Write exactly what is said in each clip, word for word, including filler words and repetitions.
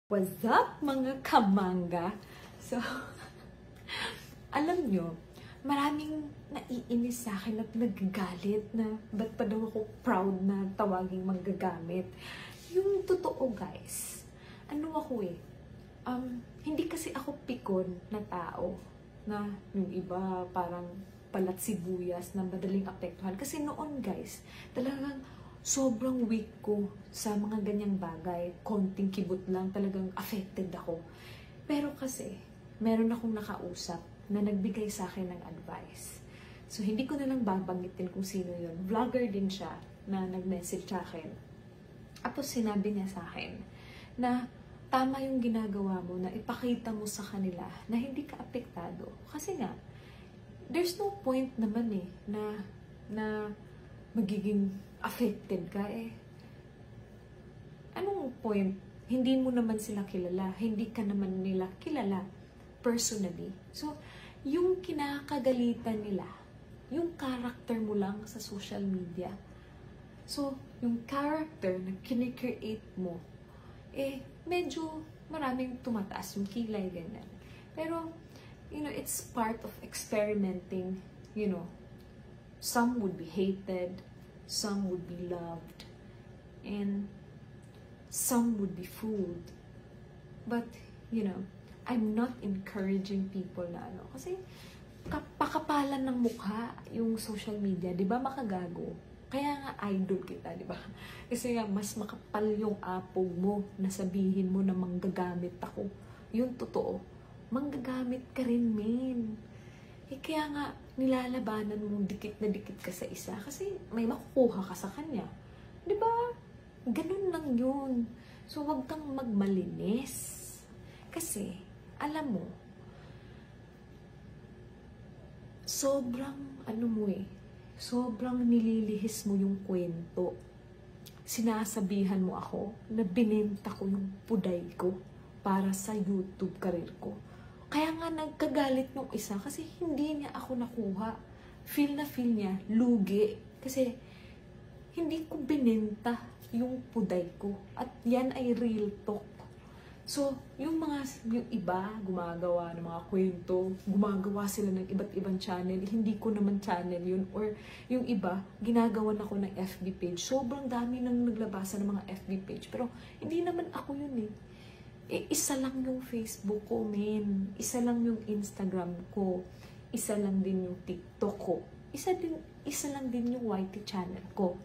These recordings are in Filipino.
What's up mga kamangga? So, alam nyo, maraming naiinis sa akin at nagagalit na ba't pa daw ako proud na tawaging manggagamit. Yung totoo guys, ano ako eh, um, hindi kasi ako pikon na tao na yung iba parang palat sibuyas na madaling apektuhan. Kasi noon guys, talagang sobrang weak ko sa mga ganyang bagay. Konting kibot lang, talagang affected ako. Pero kasi, meron akong nakausap na nagbigay sa akin ng advice. So, hindi ko na lang babanggitin kung sino yun. Vlogger din siya na nag-message sa akin. Tapos sinabi niya sa akin na tama yung ginagawa mo na ipakita mo sa kanila na hindi ka apektado. Kasi nga, there's no point naman eh na, na magiging affected ka eh. Anong point? Hindi mo naman sila kilala. Hindi ka naman nila kilala personally. So, yung kinakagalitan nila, yung character mo lang sa social media. So, yung character na kinikreate mo, eh, medyo maraming tumataas yung kilay, ganyan. Pero, you know, it's part of experimenting, you know. Some would be hated, some would be loved, and some would be fooled. But, you know, I'm not encouraging people na ano. Kasi, pakapalan ng mukha yung social media. Di ba makagago? Kaya nga idol kita, di ba? Kasi nga, mas makapal yung apog mo na sabihin mo na manggagamit ako. Yung totoo, manggagamit ka rin, men. Eh, kaya nga, nilalabanan mong dikit na dikit ka sa isa kasi may makukuha ka sa kanya. Diba? Ganun lang yun. So, wag kang magmalinis. Kasi, alam mo, sobrang, ano mo eh, sobrang nililihis mo yung kwento. Sinasabihan mo ako na binenta ko yung puday ko para sa YouTube career ko. Kaya nga nagkagalit nung isa kasi hindi niya ako nakuha. Feel na feel niya, lugi. Kasi hindi ko binenta yung puday ko. At yan ay real talk. So, yung mga, yung iba, gumagawa ng mga kwento, gumagawa sila ng iba't ibang channel. Hindi ko naman channel yun. Or yung iba, ginagawan ako ng F B page. Sobrang dami nang naglabasan ng mga F B page. Pero hindi naman ako yun eh. Eh, isa lang yung Facebook ko, men. Isa lang yung Instagram ko. Isa lang din yung TikTok ko. Isa, din, isa lang din yung Y T channel ko.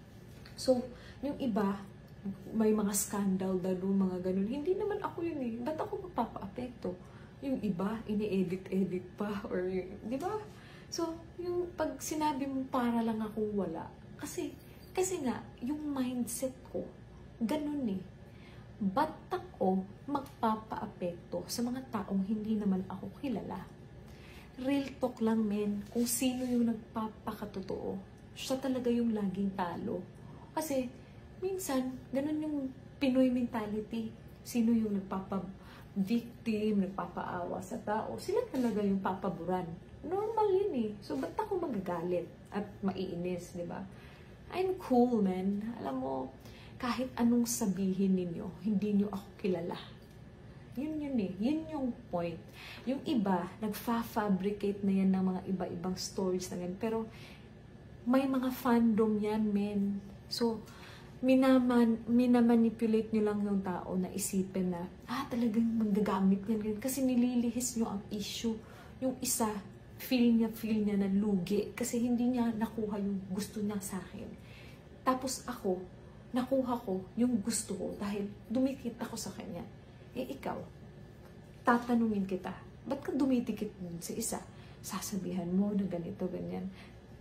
So, yung iba, may mga scandal dalo, mga ganun. Hindi naman ako yun eh. Ba't ako magpapa-apekto? Yung iba, ini-edit-edit pa. Or, di ba? So, yung pag sinabi mo para lang akong wala. Kasi, kasi nga, yung mindset ko, ganun eh. Ba't ako magpapa-apekto sa mga taong hindi naman ako kilala? Real talk lang, men. Kung sino yung nagpapakatotoo, siya talaga yung laging talo. Kasi, minsan, ganun yung Pinoy mentality. Sino yung nagpapa-victim, nagpapaawa sa tao, sila talaga yung papaburan. Normal yun eh. So, ba't ako magagalit at maiinis, di ba? I'm cool, man. Alam mo, kahit anong sabihin ninyo, hindi nyo ako kilala. Yun yun eh. Yun yung point. Yung iba, nagfa-fabricate na yan ng mga iba-ibang stories na yan. Pero, may mga fandom yan, men. So, minaman, minamanipulate nyo lang yung tao na isipin na, ah, talagang magagamit yan. Kasi nililihis nyo ang issue. Yung isa, feel niya, feel niya na lugi. Kasi hindi niya nakuha yung gusto niya sa akin. Tapos ako, nakuha ko yung gusto ko dahil dumikit ako sa kanya. Eh, ikaw, tatanungin kita, ba't ka dumidikit sa isa? Sasabihan mo na ganito, ganyan.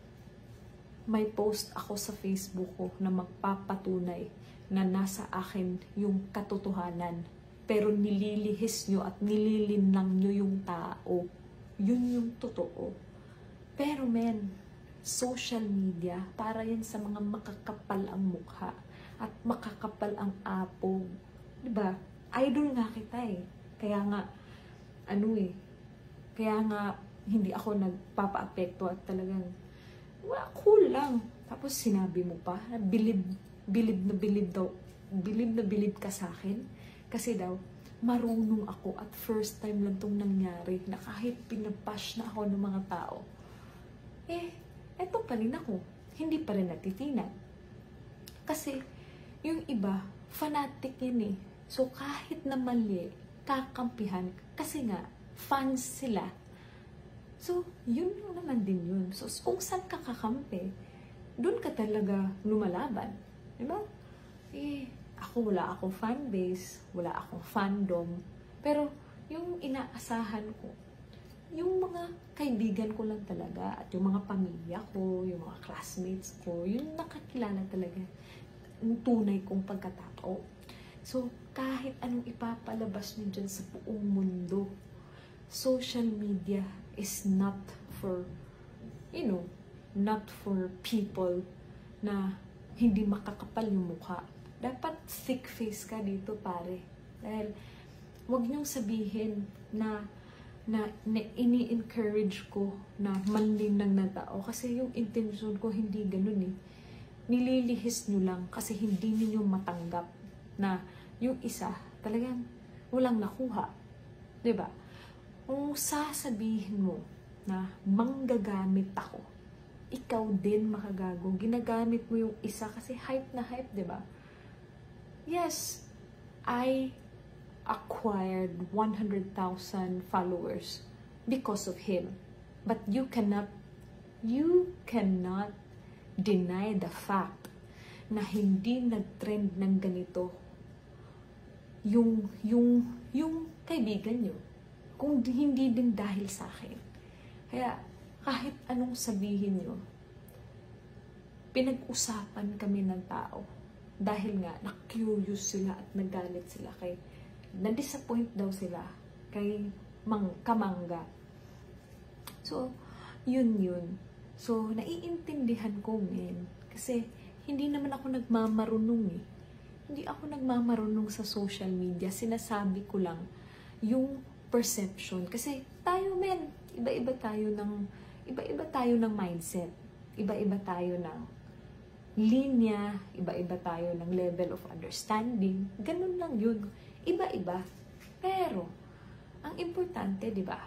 May post ako sa Facebook ko na magpapatunay na nasa akin yung katotohanan. Pero nililihis nyo at nililinlang nyo yung tao. Yun yung totoo. Pero men, social media, para yan sa mga makakapal ang mukha at makakapal ang apog. Diba? Idol nga kita eh. Kaya nga, ano eh, kaya nga, hindi ako nagpapa-apekto at talagang, wala, cool lang. Tapos sinabi mo pa, bilib, bilib na bilib daw, bilib na bilib ka sa akin. Kasi daw, marunong ako at first time lang itong nangyari na kahit pinapash na ako ng mga tao, eh, eto pa rin ako. Hindi pa rin natitinag. Kasi, yung iba, fanatic yan eh. So, kahit na mali, kakampihan, kasi nga, fans sila. So, yun lang naman din yun. So, kung saan ka kakampi, dun ka talaga lumalaban. Diba? Eh, ako wala akong fanbase, wala akong fandom. Pero, yung inaasahan ko, yung mga kaibigan ko lang talaga at yung mga pamilya ko, yung mga classmates ko, yung nakakilala talaga yung tunay kong pagkatao. So, kahit anong ipapalabas nyo dyan sa buong mundo, social media is not for, you know, not for people na hindi makakapal yung mukha. Dapat thick face ka dito, pare. Dahil, wag nyong sabihin na na, na ini-encourage ko na manlinang na tao. Kasi yung intention ko hindi ganun eh. Nililihis nyo lang kasi hindi ninyo matanggap na yung isa talagang walang nakuha. Diba? Kung sasabihin mo na manggagamit ako, ikaw din makagago. Ginagamit mo yung isa kasi hype na hype, diba? Yes, I acquired one hundred thousand followers because of him. But you cannot, you cannot deny the fact na hindi nag-trend ng ganito yung, yung, yung kaibigan nyo. Kung hindi din dahil sa akin. Kaya, kahit anong sabihin nyo, pinag-usapan kami ng tao. Dahil nga, na-curious sila at nagalit sila kay na-disappoint daw sila kay mang, Kamangga. So, yun yun. So, naiintindihan ko, men. Kasi, hindi naman ako nagmamarunong eh. Hindi ako nagmamarunong sa social media. Sinasabi ko lang yung perception. Kasi, tayo, men, iba-iba tayo ng, iba-iba tayo ng mindset. Iba-iba tayo ng linya. Iba-iba tayo ng level of understanding. Ganun lang yun. Iba-iba. Pero, ang importante, di ba?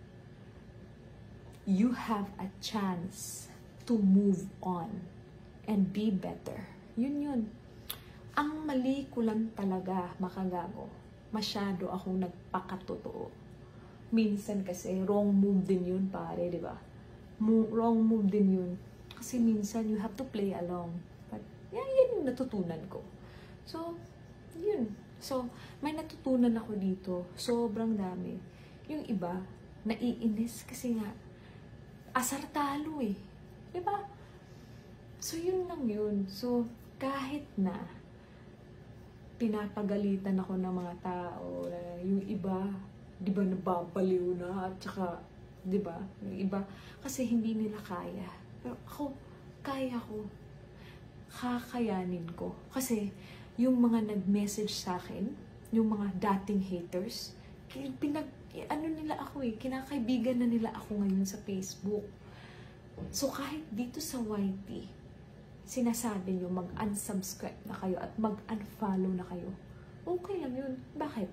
You have a chance to move on and be better. Yun yun. Ang mali ko lang talaga, makagago, masyado akong nagpakatotoo. Minsan kasi, wrong move din yun, pare, di ba? Mo- wrong move din yun. Kasi minsan, you have to play along. But, yan, yan yung natutunan ko. So, yun. So, may natutunan ako dito. Sobrang dami. Yung iba, naiinis kasi nga, asar talo eh. Diba? So, yun lang yun. So, kahit na pinapagalitan ako ng mga tao, yung iba, di ba, nababaliw na, at saka, di ba, yung iba, kasi hindi nila kaya. Pero ako, kaya ko. Kakayanin ko. Kasi, yung mga nag-message sa akin, yung mga dating haters, pinag, ano nila ako eh, kinakaibigan na nila ako ngayon sa Facebook. So, kahit dito sa Y T, sinasabi nyo mag-unsubscribe na kayo at mag-unfollow na kayo, okay lang yun. Bakit?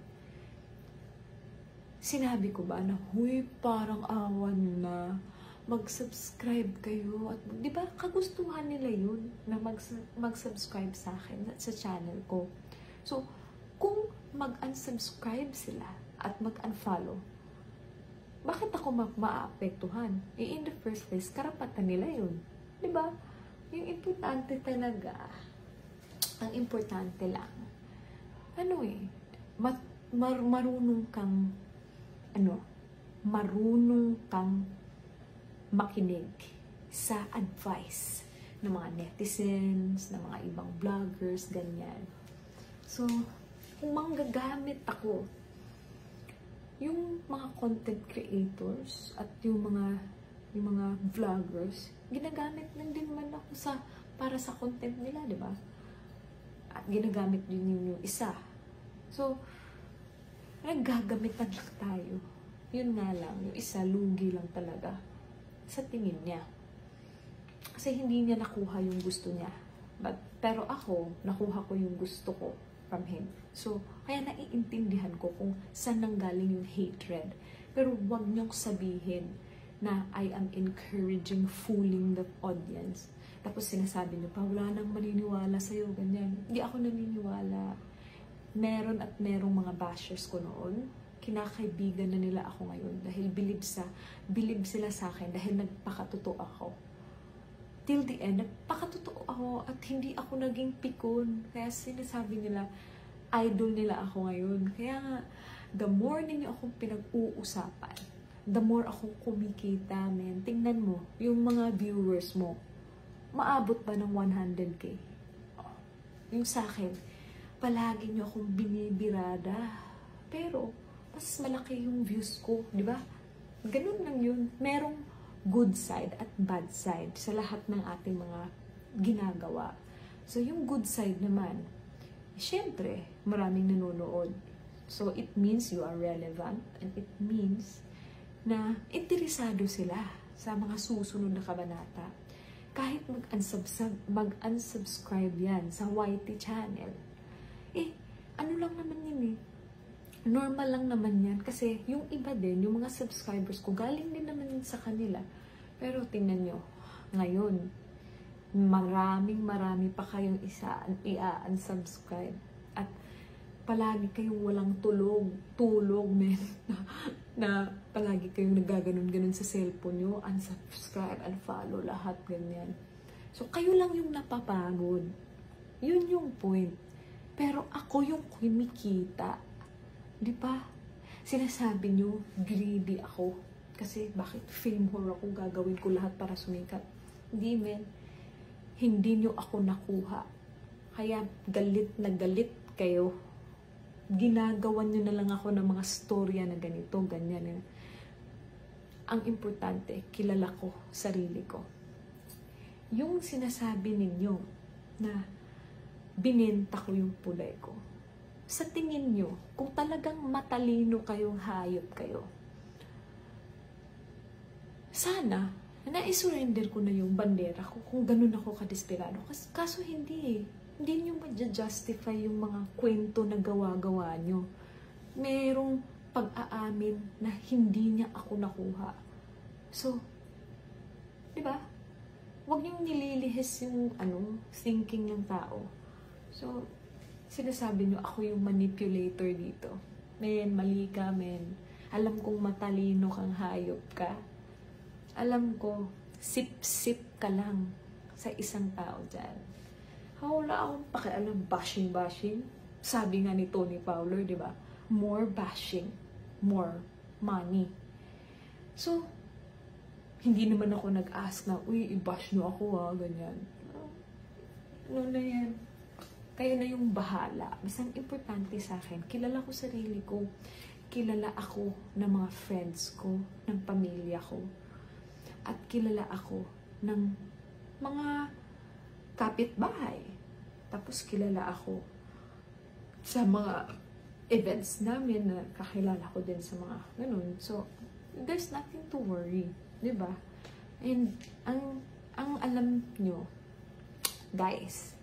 Sinabi ko ba na, huy, parang awan na, mag-subscribe kayo at di ba kagustuhan nila yun na mag mag-subscribe sa akin at sa channel ko. So, kung mag-unsubscribe sila at mag-unfollow, bakit ako ma-maapektuhan? Eh, in the first place, karapatan nila yun. Di ba? Yung importante talaga, ang importante lang, ano eh, mat, mar, marunong kang, ano, marunong kang makinig sa advice ng mga netizens, ng mga ibang vloggers, ganyan. So, kung manggagamit ako, yung mga content creators at yung mga yung mga vloggers, ginagamit lang din man ako sa para sa content nila, di ba? At ginagamit din yung isa. So, naggagamitan lang tayo. Yun nga lang, yung isa lugi lang talaga sa tingin niya. Kasi hindi niya nakuha yung gusto niya. But, pero ako, nakuha ko yung gusto ko. from him. So, kaya naiintindihan ko kung saan nanggaling yung hatred. Pero wag niyong sabihin na I am encouraging, fooling the audience. Tapos sinasabi niyo pa, wala nang maniniwala sa'yo, ganyan. Hindi ako naniniwala. Meron at merong mga bashers ko noon. Kinakaibigan na nila ako ngayon dahil believe sa, believe sila sa akin dahil nagpakatotoo ako. Till the end, nagpakatotoo ako at hindi ako naging pikon. Kaya sinasabi nila, idol nila ako ngayon. Kaya nga, the more ninyo akong pinag-uusapan, the more akong kumikita, men. Tingnan mo, yung mga viewers mo, maabot ba ng one hundred K? Yung sa akin, palagi nyo akong binibirada. Pero, mas malaki yung views ko, di ba? Ganun lang yun. Merong good side at bad side sa lahat ng ating mga ginagawa. So, yung good side naman, syempre, maraming nanonood. So, it means you are relevant and it means na interesado sila sa mga susunod na kabanata. Kahit mag-unsubscribe, mag-unsubscribe yan sa Y T channel, eh, ano lang naman yun eh. Normal lang naman yan. Kasi yung iba din, yung mga subscribers ko, galing din naman yun sa kanila. Pero tingnan nyo, ngayon, maraming marami pa kayong isa, i-unsubscribe. At palagi kayong walang tulog, tulog, men. na, na palagi kayong nagaganon-ganon sa cellphone nyo, unsubscribe, unfollow, lahat ganyan. So, kayo lang yung napapagod. Yun yung point. Pero ako yung kumikita. Di ba? Sinasabi nyo, greedy ako. Kasi bakit film horror ako, gagawin ko lahat para sumikat. Hindi, men. Hindi nyo ako nakuha. Kaya galit na galit kayo. Ginagawan nyo na lang ako ng mga storya na ganito, ganyan. Ang importante, kilala ko sarili ko. Yung sinasabi ninyo na binenta ko yung pulay ko. Sa tingin nyo, kung talagang matalino kayong hayop kayo, sana, na-surrender ko na yung bandera ko kung ganun ako kadesperado. Kas kaso hindi eh. Hindi nyo ma-justify yung mga kwento na gawa-gawa nyo. Merong pag-aamin na hindi niya ako nakuha. So, di ba? Huwag niyong nililihis yung ano, thinking ng tao. So, sinasabi nyo, ako yung manipulator dito. Men, mali ka, men. Alam kong matalino kang hayop ka. Alam ko, sip-sip ka lang sa isang tao dyan. Wala akong pakialam, bashing-bashing. Sabi nga ni Tony Fowler, di ba? More bashing, more money. So, hindi naman ako nag-ask na, uy, i-bash nyo ako ha, ganyan. Ano na yan? Kayo na yung bahala. Basta ang importante sa akin, kilala ko sarili ko. Kilala ako ng mga friends ko, ng pamilya ko. At kilala ako ng mga kapitbahay. Tapos kilala ako sa mga events namin na kakilala ko din sa mga ganun. So, there's nothing to worry. Diba? And, ang, ang alam nyo, guys,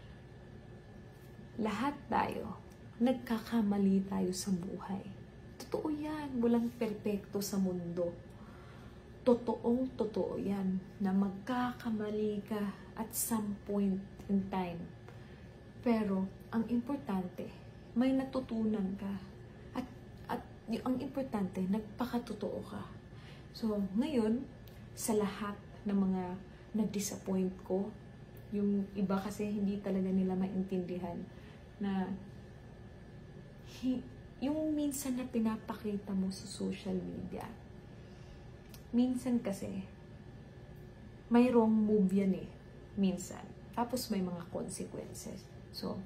lahat tayo, nagkakamali tayo sa buhay. Totoo yan. Walang perpekto sa mundo. Totoong totoo yan na magkakamali ka at some point in time. Pero, ang importante, may natutunan ka. At, at ang importante, nagpakatotoo ka. So, ngayon, sa lahat ng mga na-disappoint ko, yung iba kasi hindi talaga nila maintindihan na hi, yung minsan na pinapakita mo sa social media, minsan kasi, may wrong move yan eh. Minsan. Tapos may mga consequences. So,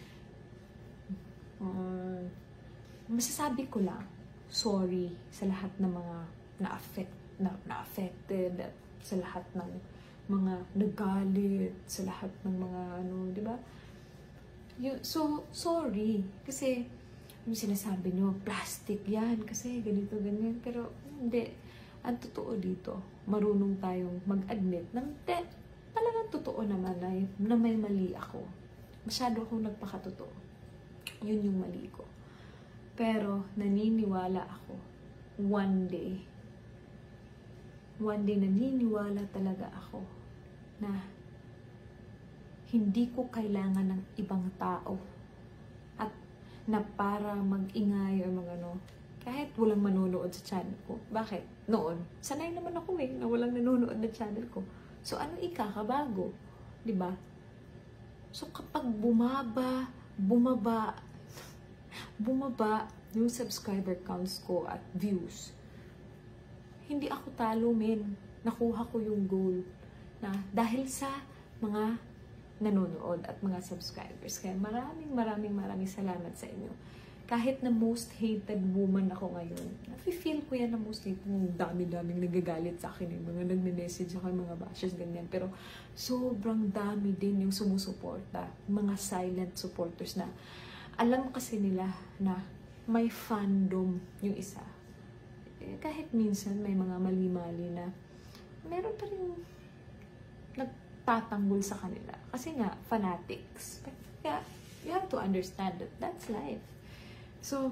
um, masasabi ko lang, sorry sa lahat ng mga na-affect, na, na-affected, sa lahat ng mga nagalit, sa lahat ng mga ano, di ba? So, sorry. Kasi, yung sinasabi nyo, plastic yan, kasi ganito, ganyan. Pero, hindi. Ang totoo dito, marunong tayong mag-admit na te, talagang totoo naman na, na may mali ako. Masyado akong nagpakatotoo. Yun yung mali ko. Pero naniniwala ako, one day, one day naniniwala talaga ako na hindi ko kailangan ng ibang tao at na para mag-ingay o mag ano, kahit walang manonood sa channel ko. Bakit? Noon, sanay naman ako eh, na walang nanonood na channel ko. So, ano ikakabago? Diba? So, kapag bumaba, bumaba, bumaba yung subscriber counts ko at views, hindi ako talo, men. Nakuha ko yung goal na dahil sa mga nanonood at mga subscribers. Kaya maraming maraming maraming salamat sa inyo. Kahit na most hated woman ako ngayon, nafe-feel ko yan na most hated. Dami-daming nagagalit sa akin, yung mga nagme-message ako, mga bashers, ganyan. Pero sobrang dami din yung sumusuporta. Mga silent supporters na alam kasi nila na may fandom yung isa. Eh, kahit minsan may mga mali-mali na meron pa rin nagtatanggol sa kanila. Kasi nga, fanatics. Kaya, you have to understand that that's life. So,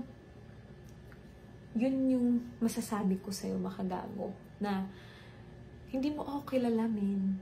yun yung masasabi ko sa'yo, makagago, na hindi mo ako kilalamin.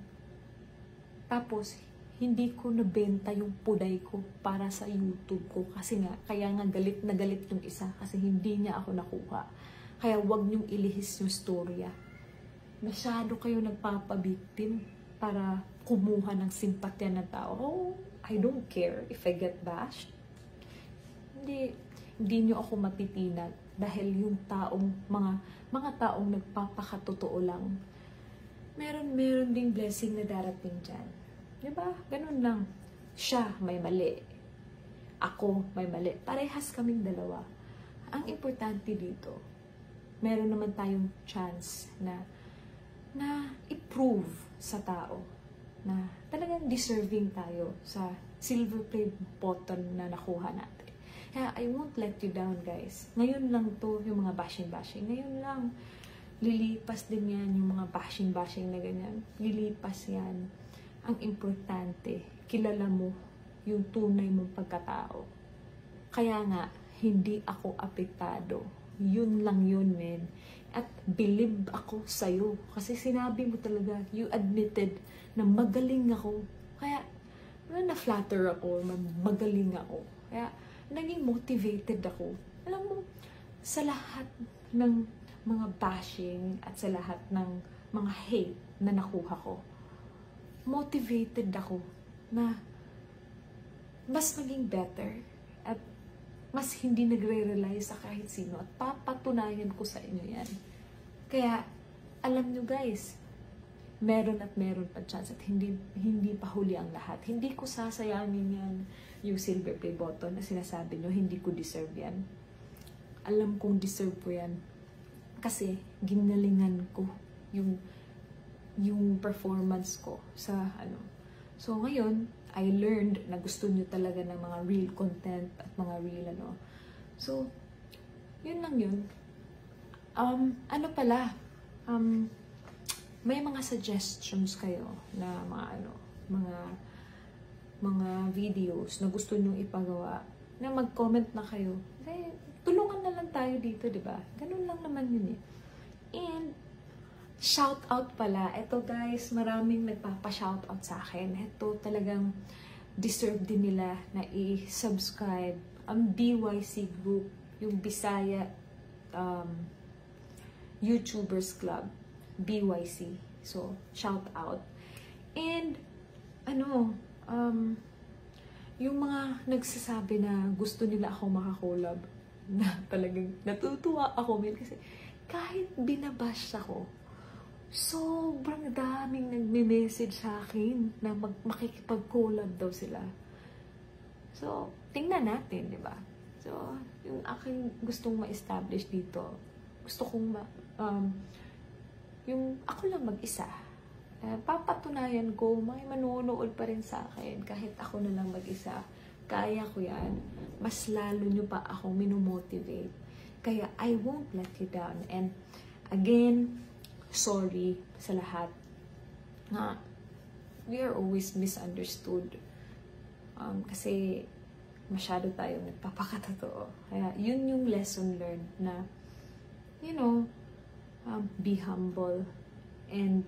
Tapos, hindi ko nabenta yung puday ko para sa YouTube ko. Kasi nga, kaya nga galit na galit yung isa kasi hindi niya ako nakuha. Kaya wag niyong ilihis yung storya. Masyado kayo nagpapabiktim para kumuha ng simpatya ng tao. Oh, I don't care if I get bashed. Hindi, hindi niyo ako matitinag dahil yung taong, mga, mga taong nagpapakatotoo lang, meron, meron ding blessing na darating dyan. Diba? Ganun lang. Siya may mali. Ako may mali. Parehas kaming dalawa. Ang importante dito, meron naman tayong chance na na i-prove sa tao na talagang deserving tayo sa silver play button na nakuha natin. Kaya I won't let you down, guys. Ngayon lang to yung mga bashing-bashing. Ngayon lang. Lilipas din yan yung mga bashing-bashing na ganyan. Lilipas yan. Ang importante, kilala mo yung tunay mong pagkatao. Kaya nga, hindi ako apektado. Yun lang yun, men. At believe ako sa'yo. Kasi sinabi mo talaga, you admitted na magaling ako. Kaya, na-flatter ako, magaling ako. Kaya, naging motivated ako. Alam mo, sa lahat ng mga bashing at sa lahat ng mga hate na nakuha ko, motivated ako na mas maging better at mas hindi nagre-rely sa kahit sino at papatunayan ko sa inyo yan. Kaya, alam nyo guys, meron at meron pa chance at hindi, hindi pa huli ang lahat. Hindi ko sasayangin yan, yung silver play button na sinasabi nyo, hindi ko deserve yan. Alam kong deserve ko yan. Kasi, ginalingan ko yung yung performance ko sa ano. So ngayon, I learned na gusto nyo talaga ng mga real content at mga real ano. So, yun lang yun. Um, ano pala, um, may mga suggestions kayo na mga ano, mga mga videos na gusto nyo ipagawa, na mag-comment na kayo. Kasi, tulungan na lang tayo dito, di ba? Ganun lang naman yun eh. And, shout out pala. Ito guys, maraming nagpapa-shout out sa akin. Ito talagang deserve din nila na i-subscribe. Ang B Y C Group, yung Bisaya um, YouTubers Club, B Y C. So, shout out. And, ano, um, yung mga nagsasabi na gusto nila ako makakolab, na talagang natutuwa ako, man, kasi kahit binabash ako, sobrang daming nagme-message sa akin na mag makikipag-collab daw sila. So, tingnan natin, di ba? So, yung aking gustong ma-establish dito, gusto kong ma um, yung ako lang mag-isa. Uh, papatunayan ko, may manonood pa rin sa akin kahit ako na lang mag-isa. Kaya ko yan. Mas lalo nyo pa akong minomotivate. Kaya, I won't let you down. And, again, sorry sa lahat na we are always misunderstood. Um, kasi masyado tayong nagpapakatotoo. Kaya yun yung lesson learned na, you know, um, be humble and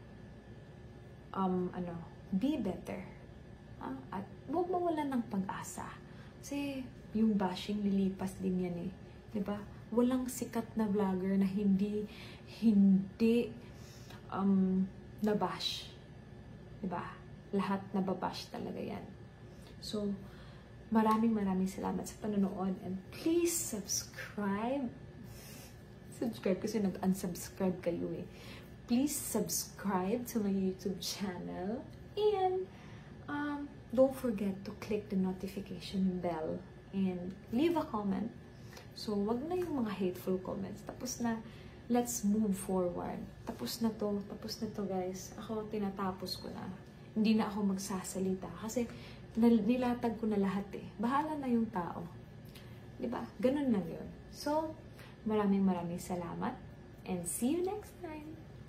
um, ano, be better. Ah, at huwag mawalan ng pag-asa. Kasi yung bashing lilipas din yan eh. Diba? Walang sikat na vlogger na hindi hindi um, nabash. Diba? Lahat nababash talaga yan. So, maraming maraming salamat sa panonood and please subscribe. Subscribe kasi nag-unsubscribe kayo eh. Please subscribe to my YouTube channel and um, don't forget to click the notification bell and leave a comment. So, wag na yung mga hateful comments. Tapos na, let's move forward. Tapos na to, tapos na to guys. Ako, tinatapos ko na. Hindi na ako magsasalita. Kasi, nilatag ko na lahat eh. Bahala na yung tao. Diba? Ganun lang yun. So, maraming maraming salamat. And see you next time.